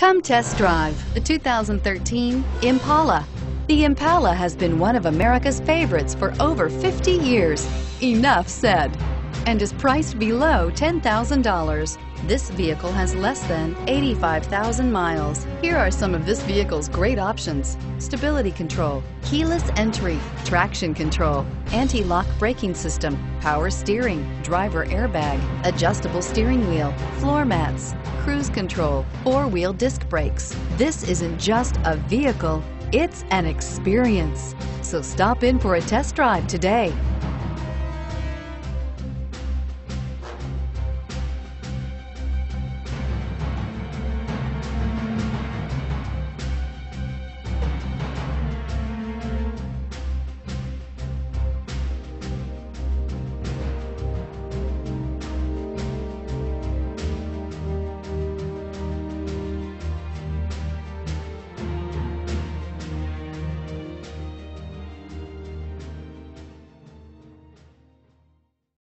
Come test drive the 2013 Impala. The Impala has been one of America's favorites for over 50 years. Enough said. And is priced below $10,000. This vehicle has less than 85,000 miles. Here are some of this vehicle's great options: stability control, keyless entry, traction control, anti-lock braking system, power steering, driver airbag, adjustable steering wheel, floor mats, cruise control, four-wheel disc brakes. This isn't just a vehicle, it's an experience. So stop in for a test drive today.